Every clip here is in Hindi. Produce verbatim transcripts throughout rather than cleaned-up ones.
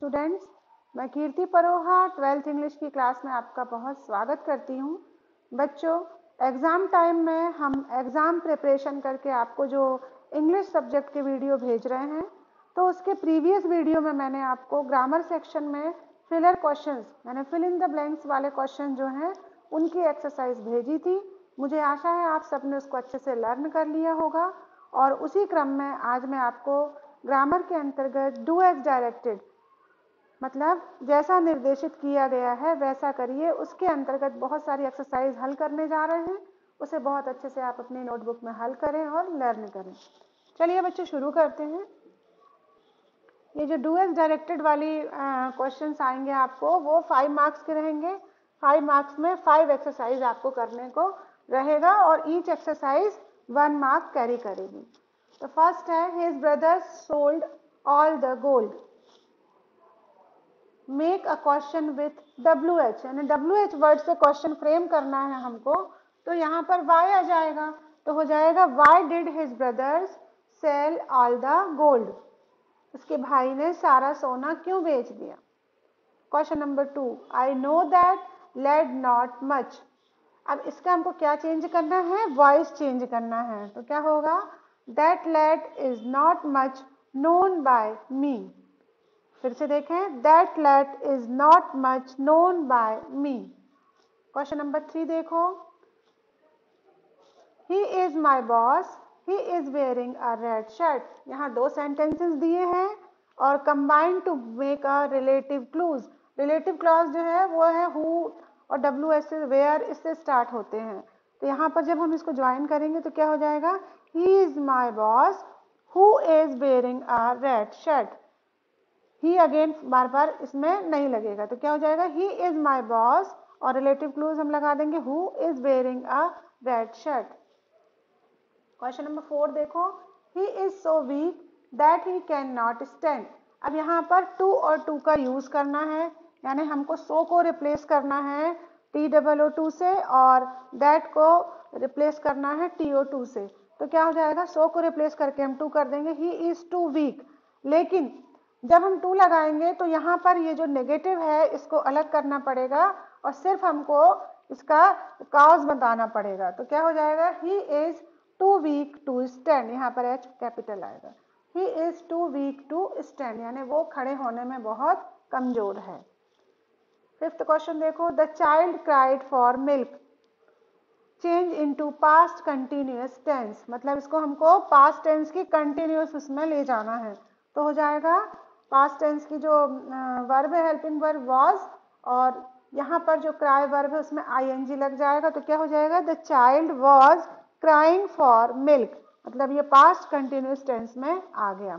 स्टूडेंट्स, मैं कीर्ति परोहा ट्वेल्थ इंग्लिश की क्लास में आपका बहुत स्वागत करती हूँ। बच्चों, एग्ज़ाम टाइम में हम एग्ज़ाम प्रिपरेशन करके आपको जो इंग्लिश सब्जेक्ट के वीडियो भेज रहे हैं, तो उसके प्रीवियस वीडियो में मैंने आपको ग्रामर सेक्शन में फिलर क्वेश्चंस यानी फिल इन द ब्लैंक्स वाले क्वेश्चन जो हैं उनकी एक्सरसाइज भेजी थी। मुझे आशा है आप सबने उसको अच्छे से लर्न कर लिया होगा और उसी क्रम में आज मैं आपको ग्रामर के अंतर्गत डू एज डायरेक्टेड मतलब जैसा निर्देशित किया गया है वैसा करिए, उसके अंतर्गत बहुत सारी एक्सरसाइज हल करने जा रहे हैं। उसे बहुत अच्छे से आप अपनी नोटबुक में हल करें और लर्न करें। चलिए बच्चों, शुरू करते हैं। ये जो डू एज डायरेक्टेड वाली क्वेश्चंस आएंगे आपको, वो फाइव मार्क्स के रहेंगे। फाइव मार्क्स में फाइव एक्सरसाइज आपको करने को रहेगा और each exercise one mark carry करेगी। तो फर्स्ट है, his brothers sold all the gold. Make a question with W H, यानी डब्ल्यू एच वर्ड से क्वेश्चन फ्रेम करना है हमको। तो यहाँ पर वाई आ जाएगा, तो हो जाएगा why did his brothers sell all the gold. उसके भाई ने सारा सोना क्यों बेच दिया। Question number two, I know that lad not much. अब इसका हमको क्या चेंज करना है, वॉइस चेंज करना है। तो क्या होगा, that lad is not much known by me. फिर से देखें, that late is not much known by me. Question number three देखो, he is my boss, he is wearing a red shirt. यहाँ दो सेंटेंसेस दिए हैं और combine to make a relative clause. Relative clause जो है वो है हु और डब्ल्यू एस से वेयर, इससे स्टार्ट होते हैं। तो यहाँ पर जब हम इसको ज्वाइन करेंगे तो क्या हो जाएगा, he is my boss who is wearing a red shirt. He again बार बार इसमें नहीं लगेगा, तो क्या हो जाएगा, ही इज माई बॉस और रिलेटिव क्लूज हम लगा देंगे who is wearing a red shirt. Question number four देखो, he is so weak that he can not stand. अब यहाँ पर टू और टू का यूज करना है, यानी हमको सो को रिप्लेस करना है टी डबल ओ टू से और दैट को रिप्लेस करना है टी ओ टू से। तो क्या हो जाएगा, सो को रिप्लेस करके हम टू कर देंगे, ही इज टू वीक। लेकिन जब हम टू लगाएंगे तो यहाँ पर ये जो नेगेटिव है इसको अलग करना पड़ेगा और सिर्फ हमको इसका कॉज बताना पड़ेगा। तो क्या हो जाएगा, he is too weak to stand. यहाँ पर एच कैपिटल आएगा, he is too weak to stand, यानी वो खड़े होने में बहुत कमजोर है। फिफ्थ क्वेश्चन देखो, the child cried for milk. Change into past continuous tense, मतलब इसको हमको पास्ट टेंस की कंटिन्यूअस उसमें ले जाना है। तो हो जाएगा, पास्ट टेंस की जो वर्ब है हेल्पिंग वर्ब वाज, और यहाँ पर जो क्राई वर्ब है उसमें आईएनजी लग जाएगा। तो क्या हो जाएगा, the child was crying for milk, मतलब ये पास्ट कंटिन्यूअस टेंस में आ गया।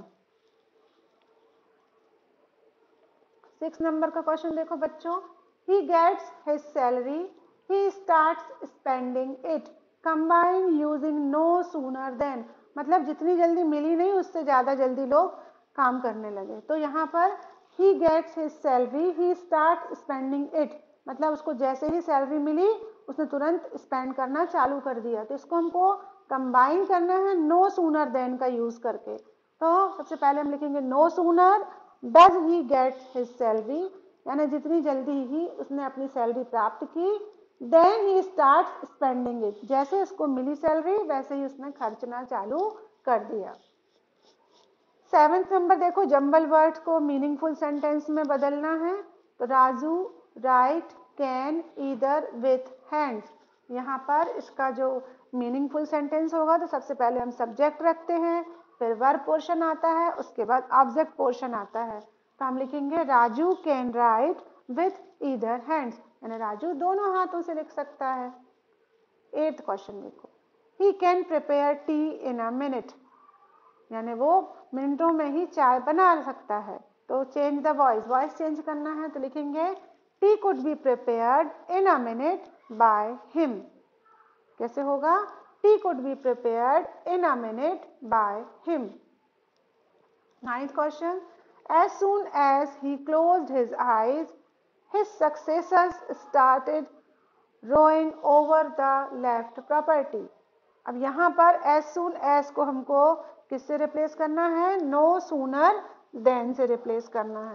सिक्स नंबर का क्वेश्चन देखो बच्चों, he gets his salary, he starts spending it, combine using no sooner then, मतलब जितनी जल्दी मिली नहीं उससे ज्यादा जल्दी लोग काम करने लगे। तो यहाँ पर he gets his salary, he start spending it, मतलब उसको जैसे ही सैलरी मिली उसने तुरंत स्पेंड करना चालू कर दिया। तो इसको हमको कंबाइन करना है नो सूनर देन का यूज करके। तो सबसे पहले हम लिखेंगे no sooner does he get his salary, यानी जितनी जल्दी ही उसने अपनी सैलरी प्राप्त की, then he start spending it, जैसे उसको मिली सैलरी वैसे ही उसने खर्चना चालू कर दिया। सेवेंथ नंबर देखो, जंबल वर्ड्स को मीनिंगफुल सेंटेंस में बदलना है। तो Raju write can either with hands. यहाँ पर इसका जो मीनिंगफुल सेंटेंस होगा तो सबसे पहले हम सब्जेक्ट रखते हैं, फिर वर्ब पोर्शन आता है, उसके बाद ऑब्जेक्ट पोर्शन आता है। तो हम लिखेंगे Raju can write with either hands, यानी राजू दोनों हाथों से लिख सकता है। एट्थ क्वेश्चन देखो, he can prepare tea in a minute, यानी वो मिनटों में ही चाय बना सकता है। तो change the voice, voice change करना है, तो लिखेंगे tea could be prepared in a minute by him. कैसे होगा, tea could be prepared in a minute by him. Ninth question, as soon as he closed his eyes his successors started rowing over the left property. अब यहाँ पर एज सून एज को हमको किससे रिप्लेस करना है, नो सूनर देन से रिप्लेस करना है।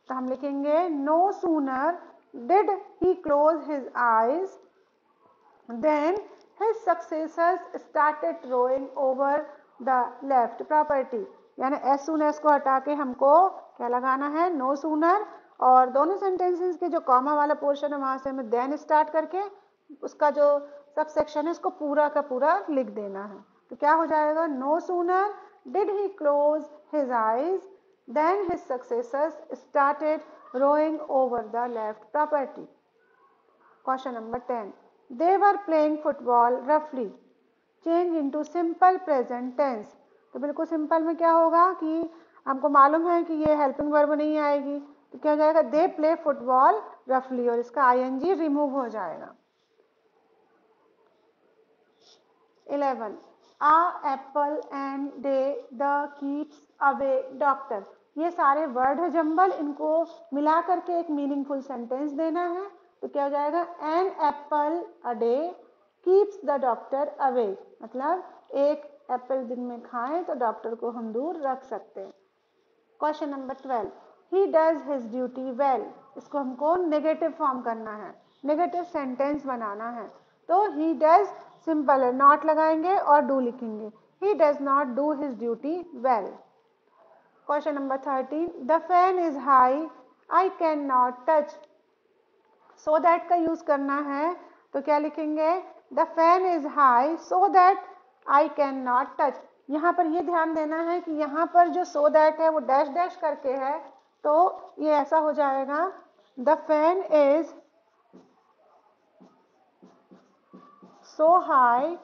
तो हम लिखेंगे no sooner did he close his eyes then his successors started rowing over the left property। यानी as soon as को हटा के हमको क्या लगाना है, no sooner, और दोनों sentences के जो कॉमा वाला पोर्शन है वहां से हमें then स्टार्ट करके उसका जो सब सेक्शन है उसको पूरा का पूरा लिख देना है। तो क्या हो जाएगा, no sooner did he close his eyes then his successors started rowing over the left property। Question number ten. They were playing football roughly. Change into simple present tense। तो बिल्कुल सिंपल में क्या होगा कि हमको मालूम है कि ये हेल्पिंग वर्ब नहीं आएगी, तो क्या हो जाएगा, दे प्ले फुटबॉल रफली, और इसका आईएनजी रिमूव हो जाएगा। Eleven, a apple and day the keeps away doctor. ये सारे वर्ड है जंबल, इनको मिला करके एक मीनिंगफुल सेंटेंस देना है। तो क्या हो जाएगा, an apple a day keeps the doctor away, मतलब एक एप्पल दिन में खाएं तो डॉक्टर को हम दूर रख सकते हैं। Question number twelve, he does his duty well. इसको हमको नेगेटिव फॉर्म करना है, नेगेटिव सेंटेंस बनाना है। तो ही डज सिंपल है, नॉट लगाएंगे और डू लिखेंगे, he does not do his duty well. Question number thirteen, the fan is high I can not touch. So that का यूज करना है, तो क्या लिखेंगे, the fan is high so that I can not touch. यहाँ पर ये ध्यान देना है कि यहाँ पर जो सो दैट है वो डैश डैश करके है, तो ये ऐसा हो जाएगा, the fan is so high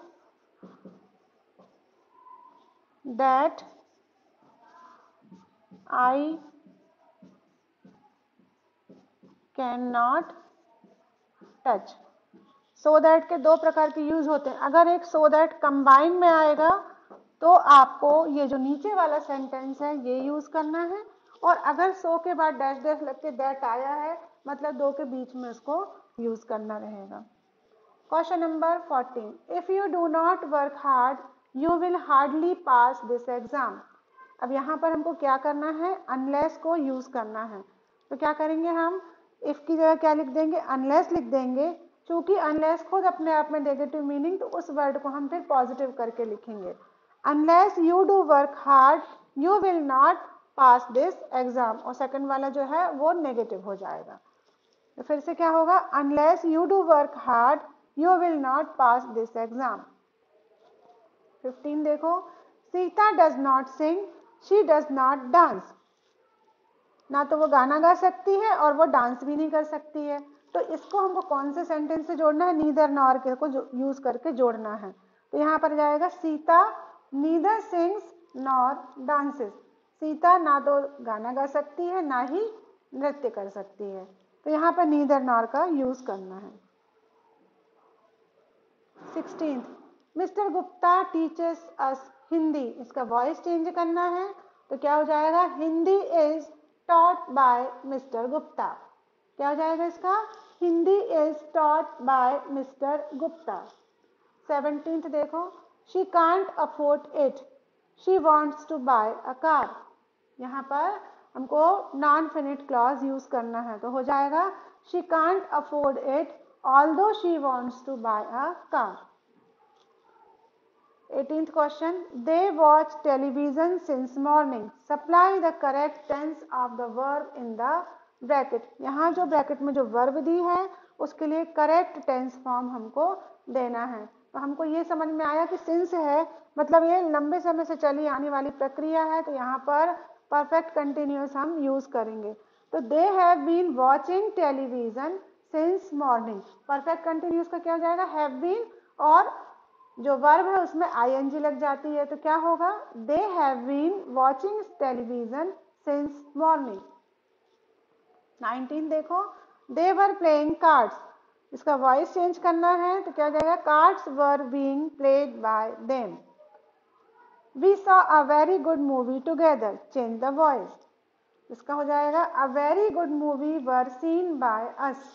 that I can not touch. So that के दो प्रकार के यूज होते हैं। अगर एक सो दैट कंबाइन में आएगा तो आपको ये जो नीचे वाला सेंटेंस है ये यूज करना है, और अगर सो के बाद डैश डैश लग के दैट आया है मतलब दो के बीच में उसको यूज करना रहेगा। Question number fourteen, if you do not work hard you will hardly pass this exam. अब यहाँ पर हमको क्या करना है, अनलेस को यूज करना है। तो क्या करेंगे हम, इफ की जगह क्या लिख देंगे, अनलेस लिख देंगे। चूंकि अनलेस खुद अपने आप में नेगेटिव मीनिंग, तो उस वर्ड को हम फिर पॉजिटिव करके लिखेंगे, unless you do work hard you will not pass this exam, और सेकंड वाला जो है वो नेगेटिव हो जाएगा। तो फिर से क्या होगा, unless you do work hard you will not pass this exam. Fifteen देखो, Sita does not sing she does not dance. ना तो वो गाना गा सकती है और वो डांस भी नहीं कर सकती है। तो इसको हमको कौन से सेंटेंस से जोड़ना है, नीदर नॉर के को यूज करके जोड़ना है। तो यहाँ पर जाएगा, Sita neither sings nor dances. सीता ना तो गाना गा सकती है ना ही नृत्य कर सकती है, तो यहाँ पर नीदर नॉर का यूज करना है। Sixteen, mister Gupta teaches us Hindi. इसका वॉइस चेंज करना है, तो क्या हो जाएगा, Hindi is taught by mister Gupta. क्या हो जाएगा इसका, Hindi is taught by mister Gupta. Seventeenth देखो, she can't afford it she wants to buy a car. यहाँ पर हमको नॉन फिनिट क्लॉज यूज करना है, तो हो जाएगा, she can't afford it although she wants to buy a car. eighteenth question, they watch television since morning, supply the correct tense of the verb in the bracket। यहाँ जो ब्रैकेट में जो वर्ब दी है उसके लिए करेक्ट टेंस फॉर्म हमको देना है। तो हमको ये समझ में आया कि सिंस है मतलब ये लंबे समय से चली आने वाली प्रक्रिया है, तो यहाँ पर परफेक्ट कंटिन्यूअस हम यूज करेंगे। तो they have been watching television since morning, perfect continuous का क्या हो जाएगा, हैव बीन, और जो वर्ब है उसमें आईएनजी लग जाती है, तो क्या होगा, they have been watching television since morning. Nineteen देखो, दे वर प्लेइंग कार्ड्स। इसका वॉइस चेंज करना है, तो क्या हो जाएगा, cards were being played by them. We saw a very good movie together, change the voice. इसका हो जाएगा, a very good movie were seen by us.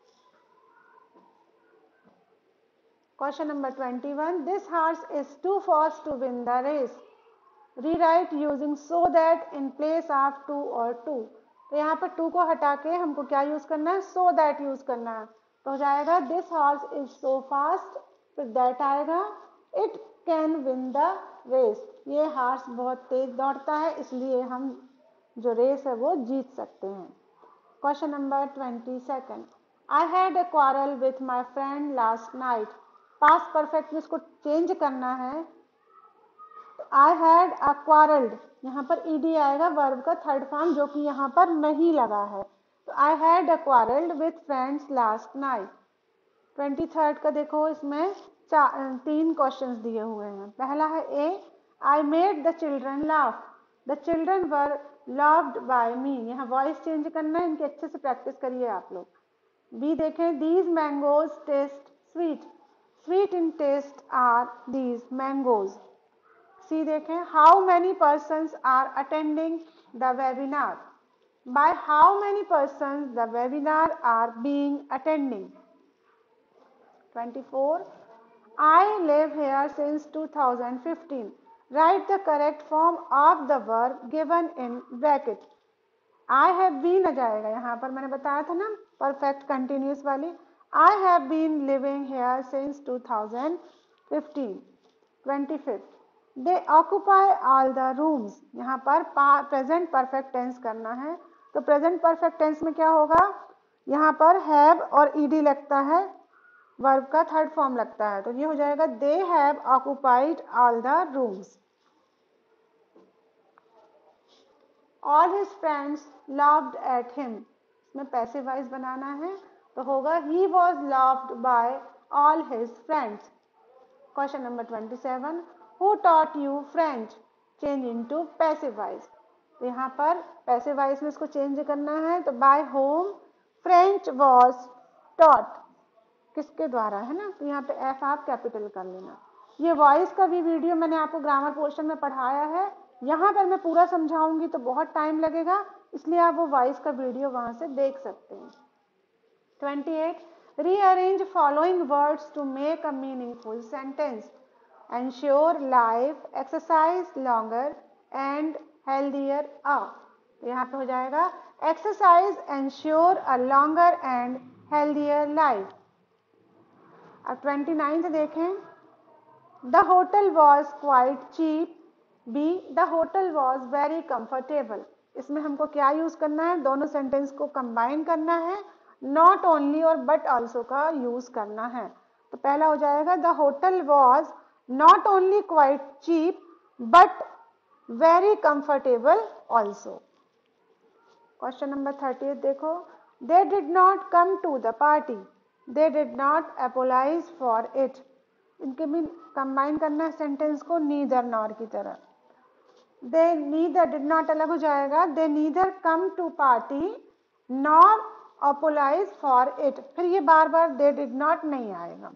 Question number twenty-one, this horse is too fast to win the race. Rewrite using so that in place of to or to। तो यहाँ पर टू को हटा के हमको क्या यूज करना है, सो दैट यूज करना है। तो हो जाएगा this horse is so fast, फिर दैट आएगा, it can win the race, ये हॉर्स बहुत तेज दौड़ता है इसलिए हम जो रेस है वो जीत सकते हैं। Question number twenty second, I had a quarrel with my friend last night. Past perfect में इसको चेंज करना है, तो आई हैड अ क्वारल्ड, यहाँ पर ईडी आएगा वर्ब का थर्ड फॉर्म जो कि यहाँ पर नहीं लगा है। तो I had a quarrelled with friends last night. Twenty third का देखो, इसमें चार तीन क्वेश्चंस दिए हुए हैं। पहला है A, I made the children laugh, the children were loved by me, यहाँ वॉइस चेंज करना है, इनकी अच्छे से प्रैक्टिस करिए आप लोग। बी देखें, these mangoes taste sweet, sweet in taste are these mangoes. C देखें, how many persons are attending the webinar, by how many persons the webinar are being attending. twenty-four, I live here since two thousand fifteen. Write the correct form of the verb given in bracket. I have been आ जाएगा, यहाँ पर मैंने बताया था ना perfect continuous वाली। I have been living here since two thousand fifteen. twenty-fifth, they occupy all the rooms. यहाँ पर present perfect tense करना है, तो present perfect tense में क्या होगा, यहाँ पर have और ed लगता है, वर्ब का थर्ड फॉर्म लगता है, तो ये हो जाएगा they have occupied all the rooms. All his friends loved at him, इसमें पैसिव वॉइस बनाना है, तो होगा he was loved by all his friends. Question number twenty seven, who taught you French, change into passive voice. तो यहाँ पर पैसिव वॉइस में इसको चेंज करना है, तो by whom French was taught, किसके द्वारा है ना, तो यहाँ पे एफ आप कैपिटल कर लेना। ये वॉइस का भी वीडियो मैंने आपको ग्रामर पोर्शन में पढ़ाया है, यहाँ पर मैं पूरा समझाऊंगी तो बहुत टाइम लगेगा, इसलिए आप वो वॉइस का वीडियो वहां से देख सकते हैं। twenty-eight, rearrange following words to make a meaningful sentence. Ensure life, exercise longer and healthier are. तो यहाँ पे हो जाएगा exercise ensure a longer and healthier life. अब ट्वेंटी नाइन से देखें, the hotel was quite cheap, b the hotel was very comfortable. इसमें हमको क्या यूज करना है, दोनों सेंटेंस को कंबाइन करना है, नॉट ओनली और बट ऑल्सो का यूज करना है। तो पहला हो जाएगा the hotel was not only quite cheap but very comfortable also. Question number thirty देखो, they did not come to the party, they did not apologize for it. इनके भी कंबाइन करना है सेंटेंस को neither nor की तरह। they neither did not अलग हो जाएगा, they neither come to party nor apologize for it, फिर ये बार बार they did not नहीं आएगा।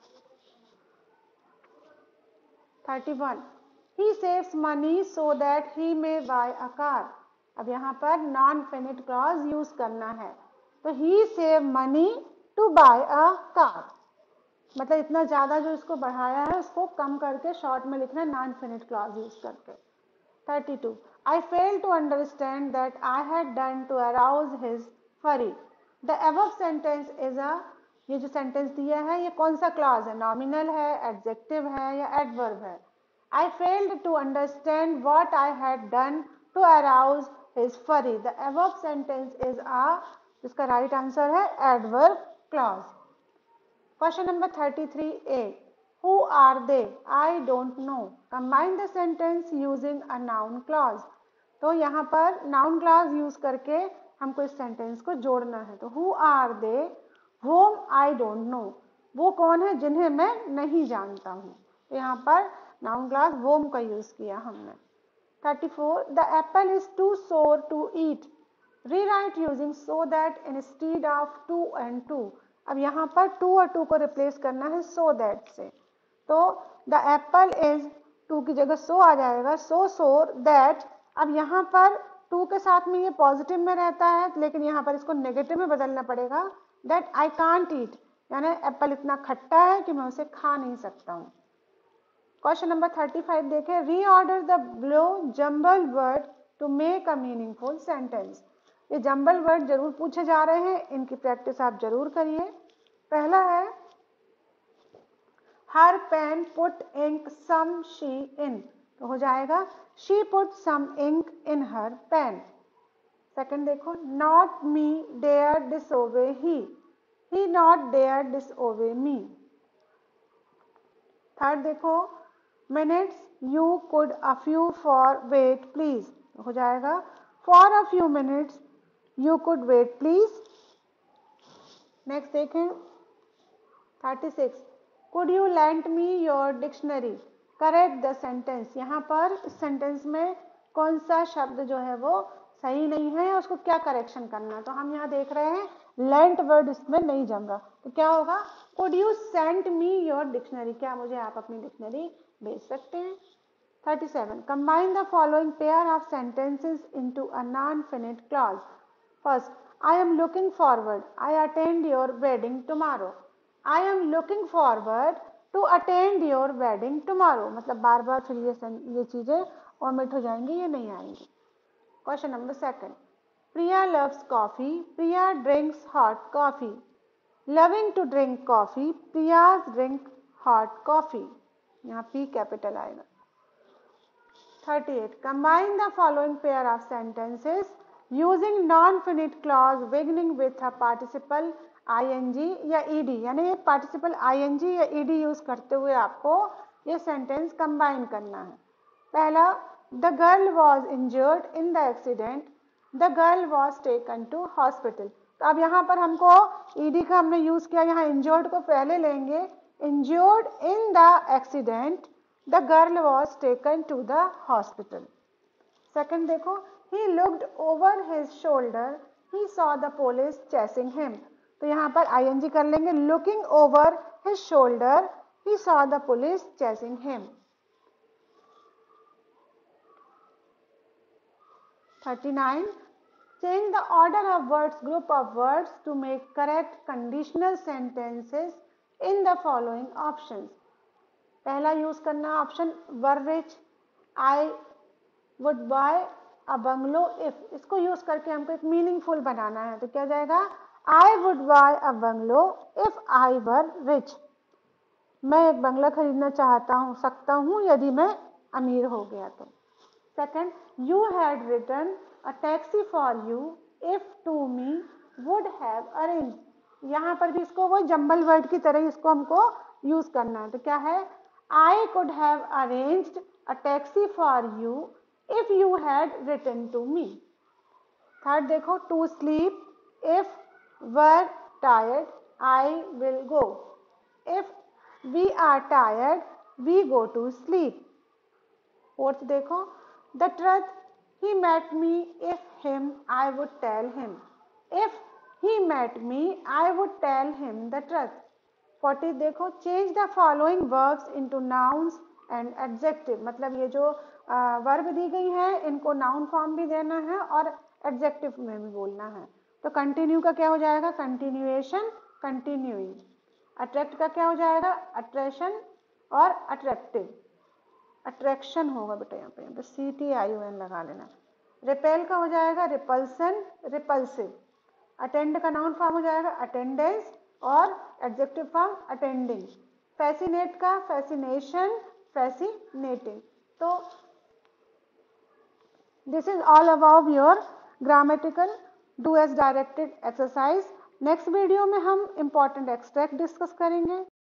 thirty-one, he saves money so that he may buy a car. अब यहाँ पर नॉन फिनिट क्लॉज यूज करना है, तो he save money to buy a car, मतलब इतना ज्यादा जो इसको बढ़ाया है उसको कम करके शॉर्ट में लिखना है नॉन फिनिट क्लॉज यूज करके। Thirty two, I fail to understand that I had done to arouse his fury. The above sentence is a, ये जो सेंटेंस दिया है ये कौन सा क्लॉज है, नॉमिनल है, एडजेक्टिव है या एडवर्ब है। I failed to understand what I had done to arouse his fury, the above sentence is a, जिसका राइट आंसर है adverb clause. Question number thirty-three A. Who are they? I don't know. Combine the sentence using a noun clause. तो यहाँ पर noun clause use करके हमको इस sentence को जोड़ना है। तो who are they? Whom I don't know. वो कौन है जिन्हें मैं नहीं जानता हूँ। तो यहाँ पर noun clause whom का use किया हमने। thirty-four. The apple is too sour to eat. Rewrite using so that instead of to and to. अब यहाँ पर to और to को रिप्लेस करना है so that से, तो the apple is to की जगह so आ जाएगा, so sour that। अब यहाँ पर to के साथ में ये पॉजिटिव में रहता है, लेकिन यहाँ पर इसको नेगेटिव में बदलना पड़ेगा, that I can't eat, यानी एप्पल इतना खट्टा है कि मैं उसे खा नहीं सकता हूँ। क्वेश्चन नंबर थर्टी फाइव देखें, reorder the below jumbled word to make a meaningful sentence. ये जंबल वर्ड जरूर पूछे जा रहे हैं, इनकी प्रैक्टिस आप जरूर करिए। पहला है her pen put ink some she in, तो हो जाएगा she put some ink in her pen. Second देखो not me dare disobey he, he not dare disobey me. Third देखो minutes you could a few for wait please, तो हो जाएगा for a few minutes you could wait please. Next देखें thirty six could you lent me your dictionary, correct the sentence. यहाँ पर इस सेंटेंस में कौन सा शब्द जो है वो सही नहीं है, उसको क्या करेक्शन करना है। तो हम यहाँ देख रहे हैं लेंट वर्ड इसमें नहीं जम रहा, तो क्या होगा could you send me your dictionary, क्या मुझे आप अपनी डिक्शनरी भेज सकते हैं। Thirty seven combine the following pair of sentences into a non finite clause. First I am looking forward I attend your wedding tomorrow, I am looking forward to attend your wedding tomorrow, मतलब बार बार फिर ये ये चीजें ओमिट हो जाएंगी, ये नहीं आएंगी। Question number second Priya loves coffee, Priya drinks hot coffee, loving to drink coffee, Priya's drink hot coffee, यहाँ पी कैपिटल आएगा। Thirty eight combine the following pair of sentences using non finite clause beginning with a participle ING या ईडी, यानी ये पार्टिसिपल आईएनजी या ईडी यूज करते हुए आपको ये सेंटेंस कंबाइन करना है। पहला the girl was injured in the accident, the girl was taken to hospital. तो अब यहाँ पर हमको ईडी का हमने यूज किया, यहाँ इंजर्ड को पहले लेंगे, injured in the accident the girl was taken to the hospital. Second देखो he looked over his shoulder he saw the police chasing him, तो यहाँ पर ing कर लेंगे looking over his shoulder he saw the police chasing him। Thirty nine change the order of words group of words to make correct conditional sentences in the following options। पहला यूज करना option were which, I would buy a bungalow if, इसको यूज करके हमको एक मीनिंगफुल बनाना है, तो क्या जाएगा I would buy a bungalow if I were rich, मैं एक बंगला खरीदना चाहता हूँ सकता हूँ यदि मैं अमीर हो गया तो। Second you had written a taxi for you if to me would have arrange, यहाँ पर भी इसको वो जंबल वर्ड की तरह इसको हमको यूज करना है, तो क्या है I could have arranged a taxi for you if you had written to me। Third देखो to sleep if were tired I will go, if we are tired we go to sleep। Fourth देखो the truth he met me if him I would tell him, if he met me I would tell him the truth। Forty देखो change the following verbs into nouns and adjective, मतलब ये जो वर्ब दी गई है इनको नाउन फॉर्म भी देना है और एडजेक्टिव में भी बोलना है। तो कंटिन्यू का क्या हो जाएगा कंटिन्यूएशन, कंटिन्यूइंग। अट्रैक्ट का क्या हो जाएगा अट्रैक्शन और अट्रैक्टिव, अट्रैक्शन होगा बेटा यहाँ पे, यहाँ पे C T I O N लगा लेना। रिपेल का हो जाएगा रिपल्सन, रिपल्सिव। अटेंड का नाउन फॉर्म हो जाएगा अटेंडेंस और एडजेक्टिव फॉर्म अटेंडिंग। फैसिनेट का फैसिनेशन, फैसिनेटिंग। तो this is all about your grammatical do as directed exercise। Next video में हम important extract डिस्कस करेंगे।